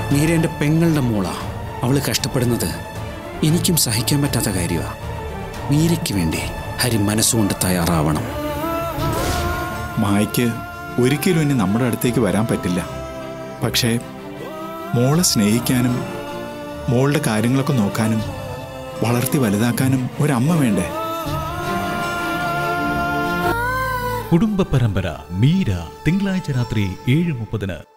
മീര എൻ്റെ പെങ്ങളുടെ മോളാ. അവള് കഷ്ടപ്പെടുന്നത് എനിക്കും സഹിക്കാൻ പറ്റാത്ത കാര്യമാണ്. മീരയ്ക്ക് വേണ്ടി ഹരി മനസ്സുകൊണ്ട് തയ്യാറാവണം. മായ്ക്ക് ഒരിക്കലും ഇനി നമ്മുടെ അടുത്തേക്ക് വരാൻ പറ്റില്ല. പക്ഷേ മോളെ സ്നേഹിക്കാനും മോളുടെ കാര്യങ്ങളൊക്കെ നോക്കാനും വളർത്തി വലുതാക്കാനും ഒരമ്മ വേണ്ടേ? കുടുംബ പരമ്പര മീര തിങ്കളാഴ്ച രാത്രി 7:30.